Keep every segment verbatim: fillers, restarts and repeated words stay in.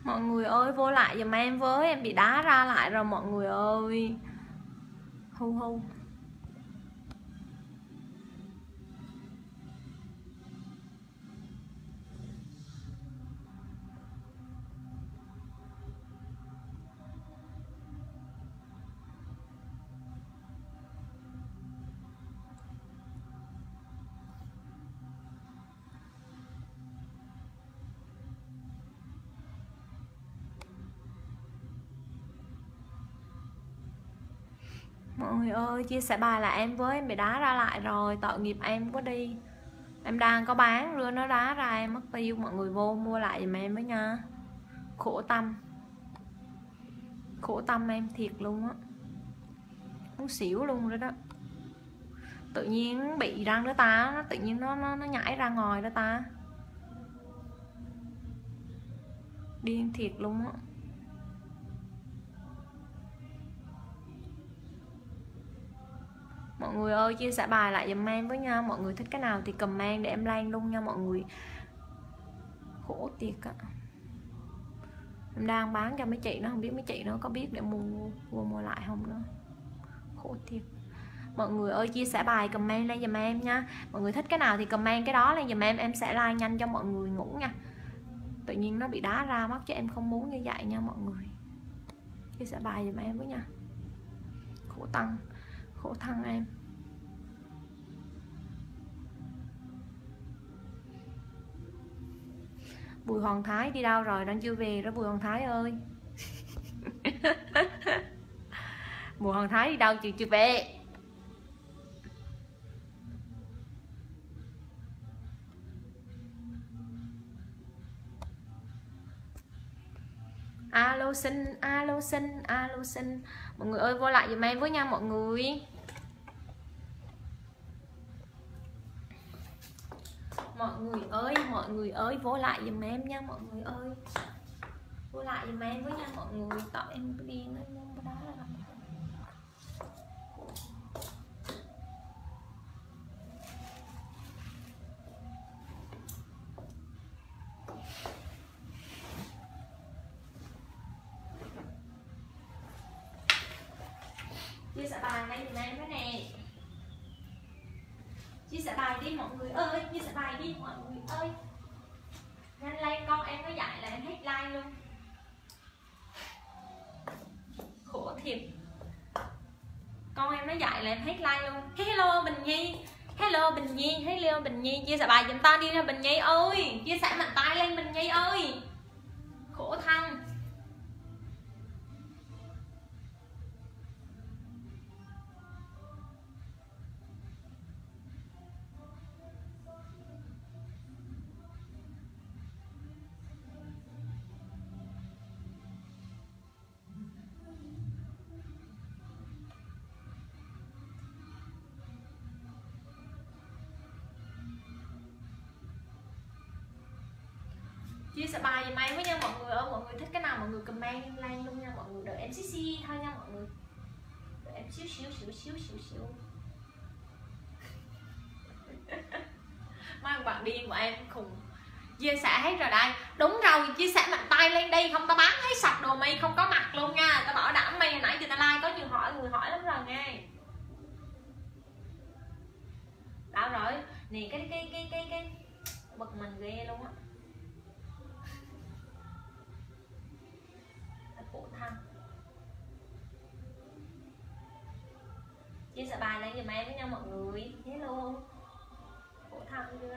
Mọi người ơi vô lại giùm em với, em bị đá ra lại rồi mọi người ơi. Hu hu. Mọi người ơi chia sẻ bài lại em với, em bị đá ra lại rồi, tội nghiệp em quá đi. Em đang có bán rồi nó đá ra em mất tiêu. Mọi người vô mua lại giùm em với nha. Khổ tâm. Khổ tâm em thiệt luôn á. Muốn xỉu luôn rồi đó. Tự nhiên bị răng đó ta, nó tự nhiên nó nó nó nhảy ra ngoài đó ta. Điên thiệt luôn á. Mọi người ơi chia sẻ bài lại giùm em với nha. Mọi người thích cái nào thì comment để em lan luôn nha mọi người. Khổ thiệt á. Em đang bán cho mấy chị nó, không biết mấy chị nó có biết để mua mua, mua lại không nữa. Khổ thiệt. Mọi người ơi chia sẻ bài comment lên giùm em nha. Mọi người thích cái nào thì comment cái đó lên giùm em, em sẽ like nhanh cho mọi người ngủ nha. Tự nhiên nó bị đá ra mắt chứ em không muốn như vậy nha mọi người. Chia sẻ bài giùm em với nha. Khổ tăng, khổ thân em. Bùi Hoàng Thái đi đâu rồi, đang chưa về đó Bùi Hoàng Thái ơi. Bùi Hoàng Thái đi đâu chưa chưa về. Alo xin, alo xin, alo xin. Mọi người ơi vô lại giùm em với nha mọi người. Mọi người ơi, mọi người ơi vô lại giùm em nha mọi người ơi. Vô lại giùm em với nha mọi người. Tạo em điên nó đó là chia sẻ bài đây giùm em với nè. Chia sẻ bài đi mọi người ơi, chia sẻ bài đi mọi người ơi. Nhanh lên con em có dạy là em hết like luôn. Khổ thiệt. Con em nó dạy là em hết like luôn. Hello Bình Nhi. Hello Bình Nhi, hello Bình Nhi, chia sẻ bài giùm ta đi nha Bình Nhi ơi. Chia sẻ mạnh tay lên Bình Nhi ơi. Khổ thân. Chia sẻ bài giùm em với nha mọi người ơi. Mọi người thích cái nào mọi người comment lên luôn nha mọi người. Đợi em xíu xíu thôi nha mọi người. Đợi em xíu xíu xíu xíu xíu xíu. Mấy bạn điên của em khùng. Chia sẻ hết rồi đây. Đúng rồi, chia sẻ mạnh tay lên đây. Không tao bán hết sạch đồ mày không có mặt luôn nha. Tao bảo đảm mày hồi nãy từ tao like có nhiều hỏi, người hỏi lắm rồi nghe. Đâu rồi. Nè cái cái cái cái cái bực mình ghê luôn á. Khổ thân. Chia sẻ bài lên giùm em với nhau mọi người. Hello. Khổ thân chưa.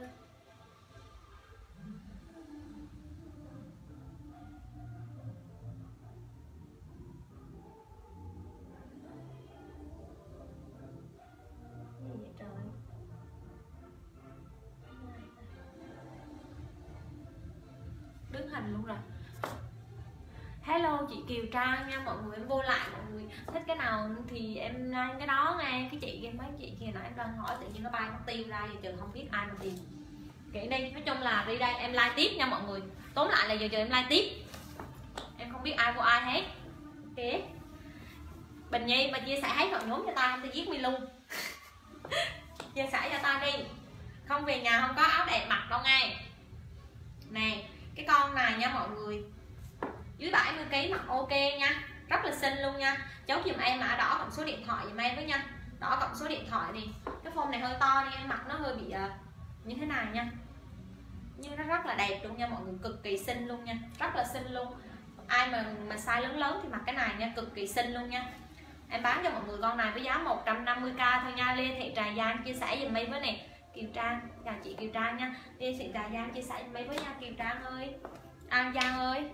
Đứng hình luôn rồi. Hello chị Kiều Trang nha mọi người, em vô lại mọi người thích cái nào thì em like cái đó nghe. Cái chị kia mấy chị kia nãy em đang hỏi tự nhiên nó bay mất tiêu ra giờ chừng không biết ai mà tìm kỹ đi. Nói chung là đi đây em like tiếp nha mọi người. Tóm lại là giờ chờ em like tiếp, em không biết ai vô ai hết. Ok Bình Nhi mà chia sẻ hết hội nhóm cho ta, ta giết mi luôn. Chia sẻ cho ta đi, không về nhà không có áo đẹp mặc đâu nghe. Nè cái con này nha mọi người, dưới bảy mươi ki lô gam mặc ok nha, rất là xinh luôn nha. Chốt giùm em mã đỏ cộng số điện thoại giùm em với nha, đỏ cộng số điện thoại đi. Cái form này hơi to nên em mặc nó hơi bị uh, như thế này nha, nhưng nó rất là đẹp luôn nha mọi người, cực kỳ xinh luôn nha, rất là xinh luôn. Ai mà mà size lớn lớn thì mặc cái này nha, cực kỳ xinh luôn nha. Em bán cho mọi người con này với giá một trăm năm mươi k thôi nha. Liên hệ Trà Giang chia sẻ giùm mấy với này Kiều Trang, chào chị Kiều Trang nha. Liên hệ Trà Giang chia sẻ giùm mấy với nha Kiều Trang ơi, An Giang ơi.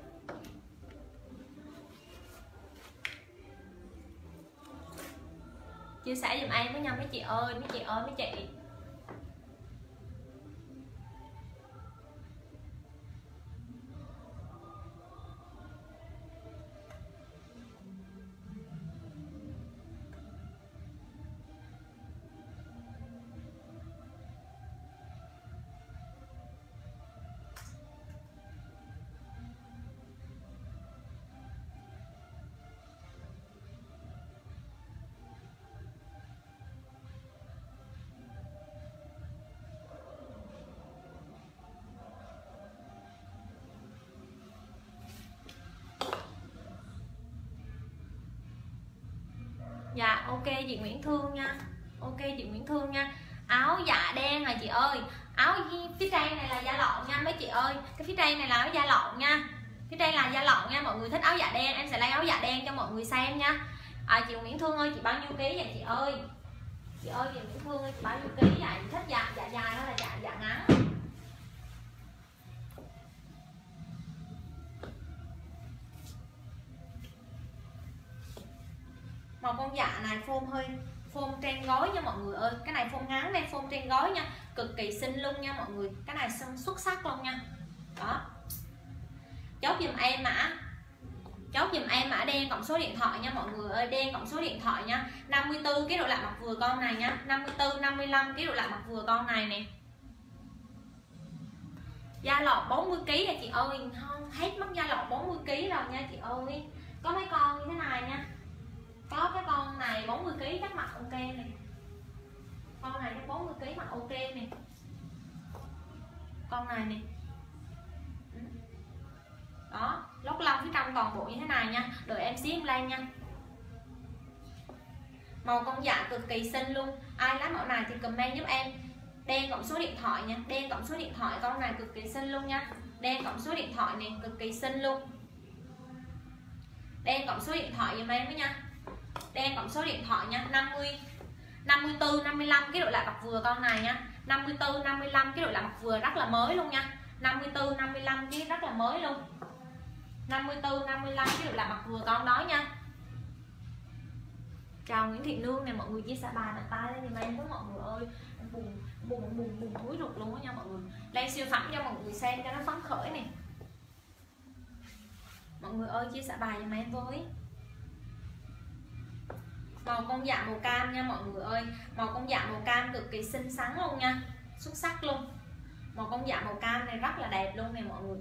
Chia sẻ giùm em với nhau mấy chị ơi, mấy chị ơi mấy chị. Dạ ok chị Nguyễn Thương nha, ok chị Nguyễn Thương nha. Áo dạ đen này chị ơi, áo phía trên này là da lọn nha mấy chị ơi, cái phía trên này là áo da lọn nha, phía trên là da lọn nha. Mọi người thích áo dạ đen em sẽ lấy áo dạ đen cho mọi người xem nha. À, chị Nguyễn Thương ơi, chị bao nhiêu ký vậy chị ơi? Chị ơi chị Nguyễn Thương ơi, chị bao nhiêu ký vậy? Chị thích dạ dạ dài hay là dạ dạ ngắn? Màu con dạ này form hơi form trên gối nha mọi người ơi, cái này form ngắn này, form trên gối nha, cực kỳ xinh luôn nha mọi người, cái này xuất sắc luôn nha. Đó, chốt giùm em mã, chốt giùm em mã đen cộng số điện thoại nha mọi người ơi, đen cộng số điện thoại nha. Năm mươi tư ký độ lại mặt vừa con này nha, năm mươi tư năm mươi lăm ký độ lại mặt vừa con này nè. Da lọt bốn mươi ký nha chị ơi, không hết mất da lọt bốn mươi ký rồi nha chị ơi. Có mấy con như thế này nha, có cái con này bốn mươi ký chắc mặc ok này, con này chắc bốn mươi ký mặc ok nè, con này nè. Đó, lót lông phía trong toàn bộ như thế này nha, đợi em xí em lên nha. Màu con dạ cực kỳ xinh luôn, ai lấy mẫu này thì comment giúp em. Đen cộng số điện thoại nha, đen cộng số điện thoại, con này cực kỳ xinh luôn nha, đen cộng số điện thoại này cực kỳ xinh luôn, đen cộng số điện thoại giùm em với nha, đen cộng số điện thoại nha. Năm mươi năm mươi tư năm mươi lăm cái độ lại mặt vừa con này nha, năm mươi tư năm mươi lăm cái độ lại mặt vừa rất là mới luôn nha, năm mươi tư năm mươi lăm cái rất là mới luôn, năm mươi tư năm mươi lăm cái độ lại mặt vừa con đó nha. Chào Nguyễn Thị Nương này, mọi người chia sẻ bài đặt tay lên giùm em với mọi người ơi, bùng bùng bùng bùng thúi ruột luôn đó nha mọi người. Lên siêu phẩm cho mọi người xem cho nó phấn khởi này, mọi người ơi chia sẻ bài giùm em với. Màu con dạ màu cam nha mọi người ơi, màu con dạ màu cam cực kỳ xinh xắn luôn nha, xuất sắc luôn. Màu con dạ màu cam này rất là đẹp luôn này mọi người,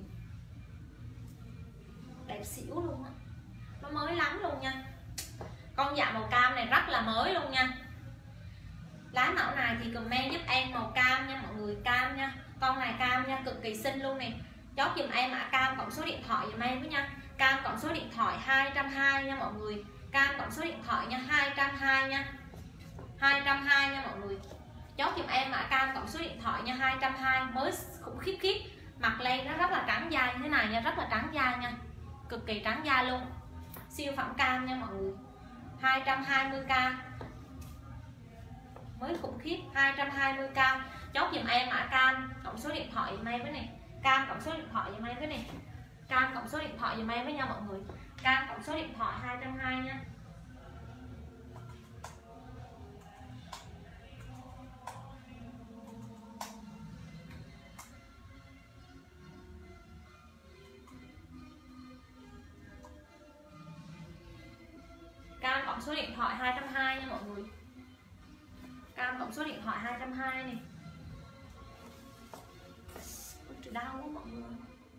đẹp xỉu luôn á, nó mới lắm luôn nha. Con dạ màu cam này rất là mới luôn nha. Lá mẫu này thì comment giúp em màu cam nha mọi người, cam nha, con này cam nha, cực kỳ xinh luôn nè. Chốt giùm em mã cam cộng số điện thoại giùm em với nha, cam cộng số điện thoại hai trăm hai mươi nha mọi người, cam cộng số điện thoại nha, hai trăm hai mươi nha, hai trăm hai mươi nha mọi người. Chốt giùm em mã cam cộng số điện thoại nha, hai trăm hai mươi, mới khủng khiếp khiếp, mặc lên nó rất là trắng da như thế này nha, rất là trắng da nha, cực kỳ trắng da luôn, siêu phẩm cam nha mọi người, hai trăm hai mươi k, mới khủng khiếp, hai trăm hai mươi k. Chốt giùm em mã cam cộng số điện thoại giùm em với này, cam cộng số điện thoại giùm em với này, cam cộng số điện thoại giùm em với nhau mọi người, cam cộng số điện thoại hai trăm hai mươi nha. Cam cộng số điện thoại hai trăm hai mươi nha mọi người, cam cộng số điện thoại hai trăm hai mươi này. Ôi, đau quá mọi người.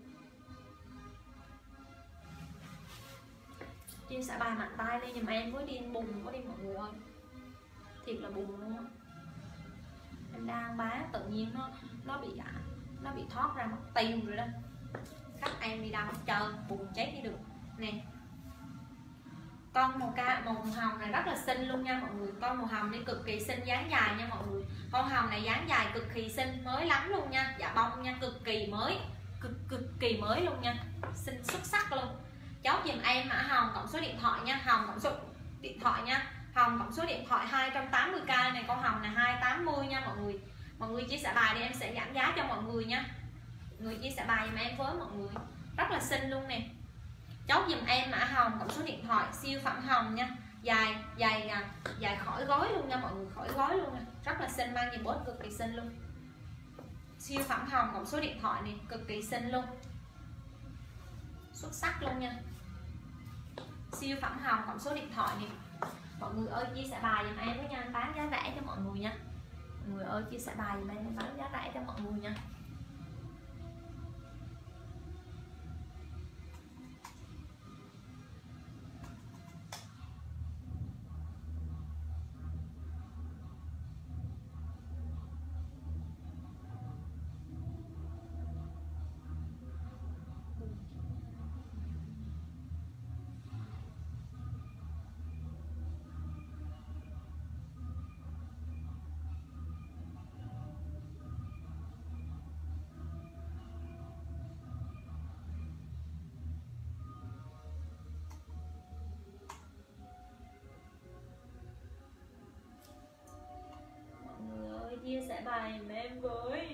Chia sẻ bài mạnh tay lên giùm em với, điên bùng có đi mọi người ơi, thiệt là bùng luôn á. Em đang bán tự nhiên nó nó bị nó bị thoát ra mất tiêu rồi đó, các em đi đâu hết trơn, bùng chết đi được. nè. Con màu ca màu hồng này rất là xinh luôn nha mọi người. Con màu hồng này cực kỳ xinh, dáng dài nha mọi người. Con hồng này dáng dài cực kỳ xinh, mới lắm luôn nha. Dạ bông nha, cực kỳ mới, cực cực kỳ mới luôn nha, xinh xuất sắc luôn. Chốt giùm em mã hồng cộng số điện thoại nha. Hồng cộng số điện thoại nha. Hồng cộng số điện thoại hai trăm tám mươi k này. Con hồng này hai trăm tám mươi nha mọi người. Mọi người chia sẻ bài đi em sẽ giảm giá cho mọi người nha. Người chia sẻ bài giùm em với mọi người, rất là xinh luôn nè. Chốt giùm em mã hồng cộng số điện thoại, siêu phẩm hồng nha. Dài dài dài khỏi gối luôn nha mọi người, khỏi gối luôn nha. Rất là xinh, mang dùm bốt cực kỳ xinh luôn. Siêu phẩm hồng cộng số điện thoại này, cực kỳ xinh luôn, xuất sắc luôn nha. Siêu phẩm hồng cộng số điện thoại này. Mọi người ơi chia sẻ bài giùm em với nha, em bán giá rẻ cho mọi người nha. Mọi người ơi chia sẻ bài giùm em, em bán giá rẻ cho mọi người nha. Chia sẻ bài mà em với.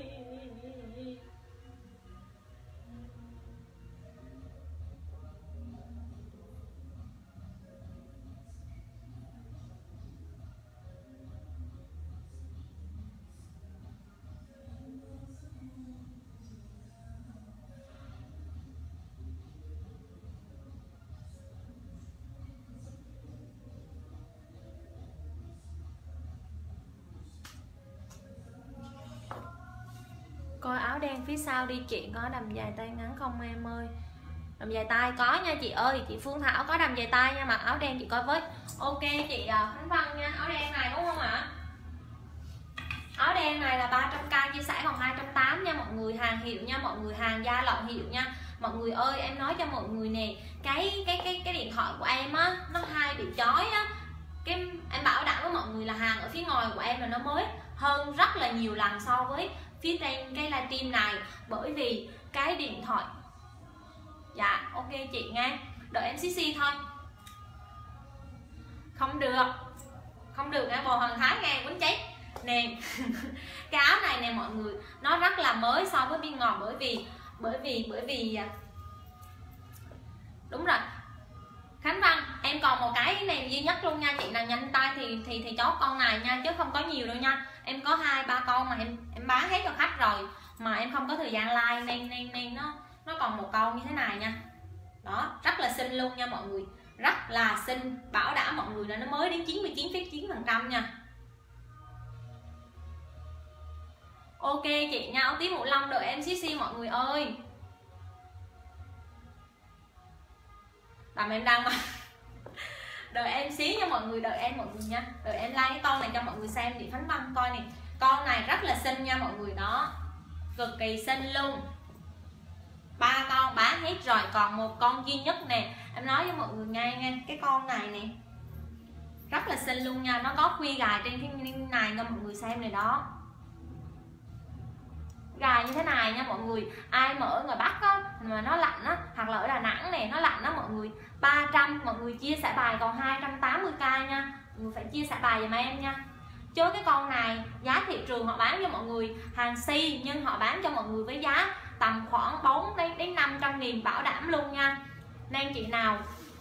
Coi áo đen phía sau đi chị, có đầm dài tay ngắn không em ơi? Đầm dài tay có nha chị ơi. Chị Phương Thảo có đầm dài tay nha, mặc áo đen chị coi với. Ok chị Khánh Văn nha. Áo đen này đúng không ạ? Áo đen này là ba trăm k, chia sẻ còn hai trăm tám mươi nha mọi người. Hàng hiệu nha mọi người, hàng da lọn hiệu nha. Mọi người ơi em nói cho mọi người nè, cái cái cái cái điện thoại của em á nó hay bị chói á. Cái em bảo đảm với mọi người là hàng ở phía ngoài của em là nó mới hơn rất là nhiều lần so với phía trên cái livestream này, bởi vì cái điện thoại. Dạ ok chị nghe, đợi em xí xi thôi. Không được, không được nghe bồ Hoàng Thái nghe quýnh chết nè. Cái áo này nè mọi người, nó rất là mới so với bên ngoài, bởi vì bởi vì bởi vì đúng rồi Khánh Văn, em còn một cái này duy nhất luôn nha chị, nào nhanh tay thì thì thì chốt con này nha, chứ không có nhiều đâu nha. Em có hai ba con mà em em bán hết cho khách rồi, mà em không có thời gian like nên nên nên nó nó còn một con như thế này nha. Đó, rất là xinh luôn nha mọi người, rất là xinh, bảo đảm mọi người là nó mới đến chín mươi chín phẩy chín phần trăm nha. Ok chị nha, áo tím mũ lông đợi em xí xi mọi người ơi. Làm em đang mà đợi em xí nha mọi người, đợi em mọi người nha, đợi em like cái con này cho mọi người xem để Khánh Văn coi nè. Con này rất là xinh nha mọi người, đó cực kỳ xinh luôn. Ba con bán hết rồi, còn một con duy nhất nè. Em nói với mọi người nghe nghe, cái con này nè rất là xinh luôn nha, nó có khuy gài trên cái này cho mọi người xem này, đó gài như thế này nha mọi người. Ai mà ở ngoài Bắc á mà nó lạnh á, hoặc là ở Đà Nẵng này nó lạnh đó mọi người, ba trăm mọi người chia sẻ bài còn hai trăm tám mươi k nha. Mọi người phải chia sẻ bài giùm em nha. Chứ cái con này giá thị trường họ bán cho mọi người hàng si, nhưng họ bán cho mọi người với giá tầm khoảng bốn đến năm trăm nghìn bảo đảm luôn nha. Nên chị nào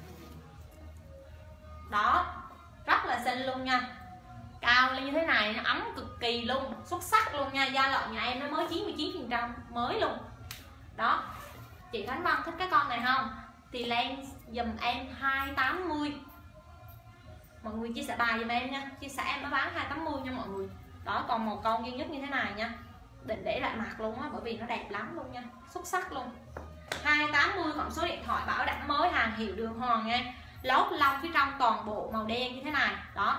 đó rất là xinh luôn nha, cao lên như thế này nó ấm cực kỳ luôn, xuất sắc luôn nha. Da lợn nhà em nó mới chín mươi chín phần trăm mới luôn. Đó, chị Khánh Văn thích cái con này không thì lên dùm em hai trăm tám mươi. Mọi người chia sẻ bài dùm em nha, chia sẻ em nó bán hai trăm tám mươi nha mọi người. Đó, còn một con duy nhất như thế này nha, định để lại mặt luôn á, bởi vì nó đẹp lắm luôn nha, xuất sắc luôn. Hai trăm tám mươi cộng số điện thoại, bảo đảm mới, hàng hiệu đường hoàng nha. Lót lông phía trong toàn bộ màu đen như thế này. Đó,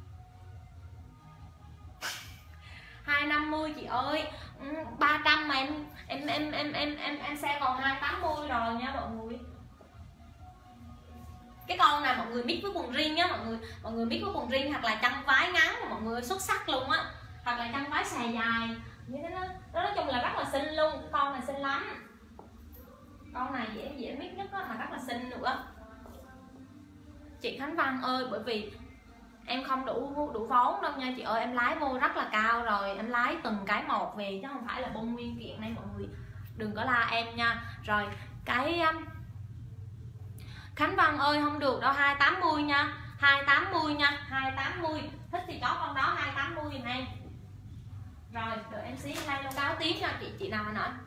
hai trăm năm mươi chị ơi. Ba trăm mà em em em em em em em xe còn hai trăm tám mươi rồi nha mọi người. Cái con này mọi người mix với quần jean nhá mọi người, mọi người mix với quần jean hoặc là chân váy ngắn của mọi người xuất sắc luôn á, hoặc là chân váy xà dài như thế đó. Đó nói chung là rất là xinh luôn, cái con này xinh lắm. Con này dễ dễ mix nhất đó, mà rất là xinh nữa. Chị Khánh Văn ơi, bởi vì em không đủ đủ vốn đâu nha chị ơi, em lái vô rất là cao rồi, em lái từng cái một về chứ không phải là bông nguyên kiện này, mọi người đừng có la em nha. Rồi cái um, Khánh Văn ơi không được đâu, hai tám mươi nha, hai tám mươi nha, hai tám mươi, thích thì có con đó hai tám mươi em. Rồi đợi em xí like luôn cáo tiếp cho chị chị nào mà nói.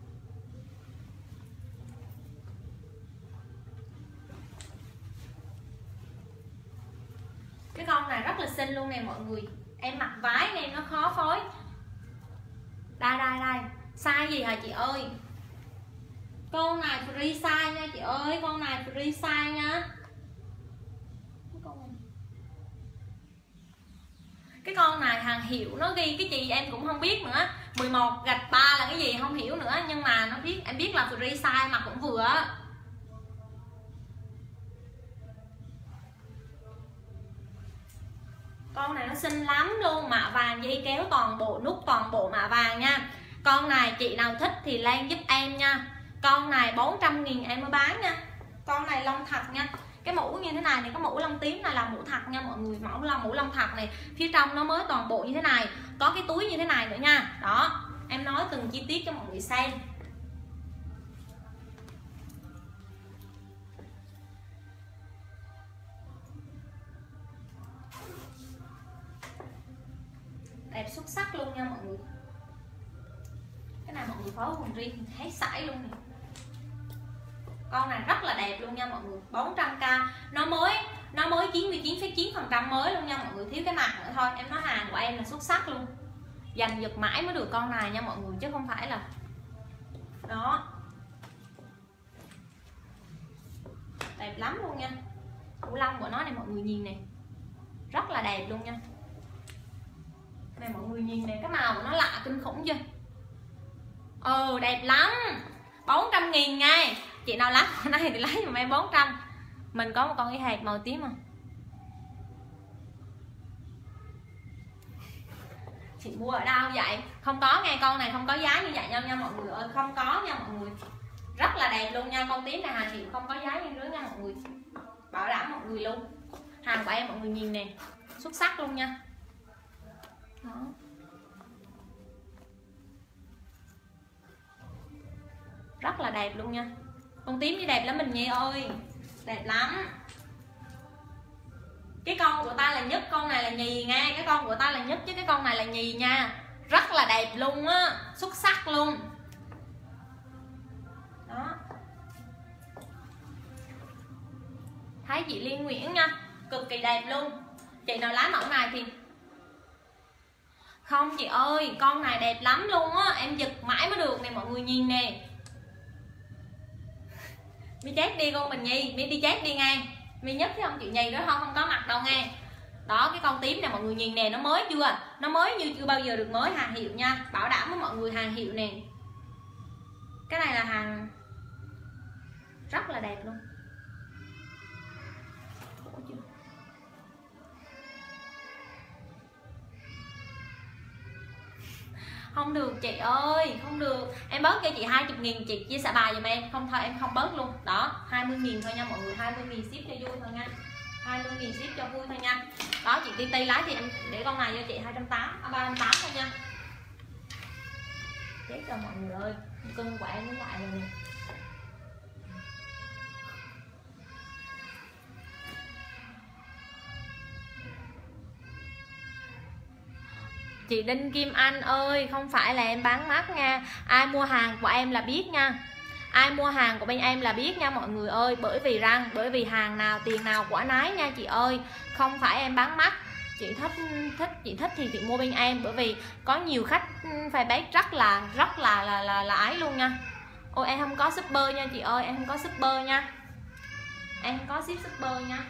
Cái con này rất là xinh luôn nè mọi người, em mặc váy này nó khó phối. Đây đây đây, size gì hả chị ơi? Con này free size nha chị ơi, con này free size nha. Cái con này hàng hiệu nó ghi cái gì em cũng không biết nữa, mười một gạch ba là cái gì không hiểu nữa, nhưng mà nó biết em biết là free size mà cũng vừa. Con này nó xinh lắm luôn, mạ vàng dây kéo toàn bộ, nút toàn bộ mạ vàng nha. Con này chị nào thích thì lan giúp em nha. Con này bốn trăm nghìn em mới bán nha. Con này lông thật nha. Cái mũ như thế này này, cái mũ lông tím này là mũ thật nha mọi người. Mẫu là mũ lông thật này, phía trong nó mới toàn bộ như thế này, có cái túi như thế này nữa nha. Đó, em nói từng chi tiết cho mọi người xem. Đẹp xuất sắc luôn nha mọi người. Cái này mọi người phối quần riêng hết sải luôn nè. Con này rất là đẹp luôn nha mọi người, bốn trăm k, nó mới nó mới chín mươi chín phẩy chín phần trăm mới luôn nha mọi người, thiếu cái mặt nữa thôi. Em nói hàng của em là xuất sắc luôn, giành giật mãi mới được con này nha mọi người, chứ không phải là đó. Đẹp lắm luôn nha, củ lông của nó này mọi người nhìn nè, rất là đẹp luôn nha. Này mọi người nhìn nè, cái màu của nó lạ kinh khủng chưa? Ừ đẹp lắm, bốn trăm nghìn ngay. Chị nào lấy con này thì lấy giùm em bốn trăm. Mình có một con y hệt màu tím không? Chị mua ở đâu vậy? Không có nghe, con này không có giá như vậy đâu nha mọi người ơi, không có nha mọi người. Rất là đẹp luôn nha, con tím này hàng hiệu không có giá như dưới nha mọi người, bảo đảm mọi người luôn. Hàng của em mọi người nhìn nè, xuất sắc luôn nha. Đó. Rất là đẹp luôn nha. Con tím đi đẹp lắm mình Nhi ơi, đẹp lắm. Cái con của ta là nhất, con này là nhì nha. Cái con của ta là nhất chứ cái con này là nhì nha. Rất là đẹp luôn á, xuất sắc luôn. Đó. Thấy chị Liên Nguyễn nha, cực kỳ đẹp luôn. Chị nào lái mẫu này thì không chị ơi, con này đẹp lắm luôn á, em giật mãi mới được nè mọi người nhìn nè. Mi chết đi con mình Nhi, Mi đi chết đi nghe. Mi nhất chứ không chịu nhì đó, không không có mặt đâu nghe. Đó, cái con tím này mọi người nhìn nè, nó mới chưa? Nó mới như chưa bao giờ được mới, hàng hiệu nha, bảo đảm với mọi người hàng hiệu nè. Cái này là hàng rất là đẹp luôn. Không được chị ơi, không được. Em bớt cho chị hai mươi nghìn, chị chia sẻ bài giùm em. Không thôi em không bớt luôn. Đó, hai mươi nghìn thôi nha mọi người, hai mươi nghìn ship cho vui thôi nha. hai mươi nghìn ship cho vui thôi nha. Đó, chị Ti Ti lái thì em để con này cho chị hai trăm tám mươi, ba trăm tám mươi thôi nha. Chết rồi mọi người ơi, cưng của em nó lại rồi nè. Chị Đinh Kim Anh ơi, không phải là em bán mắc nha. Ai mua hàng của em là biết nha. Ai mua hàng của bên em là biết nha mọi người ơi. Bởi vì rằng, bởi vì hàng nào tiền nào quả nấy nha chị ơi. Không phải em bán mắc. Chị thích thích chị thích thì chị mua bên em, bởi vì có nhiều khách fanpage rất là rất là là là, là ái luôn nha. Ôi em không có shipper nha chị ơi, em không có shipper nha. Em không có ship shipper nha.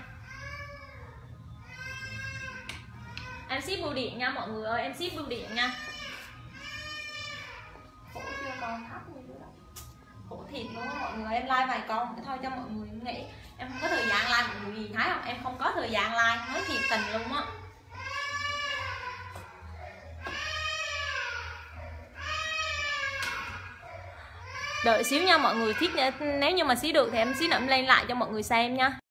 Em ship bưu điện nha mọi người ơi, em ship bưu điện nha. Khổ chưa, con thấp như thế đó. khổ thiệt luôn á mọi người. Em like vài câu thôi cho mọi người nghĩ em không có thời gian like, mọi người nhìn thấy không, em không có thời gian like, nói thiệt tình luôn á. Đợi xíu nha mọi người, thích nếu như mà xí được thì em xí nữa em lên lại cho mọi người xem nha.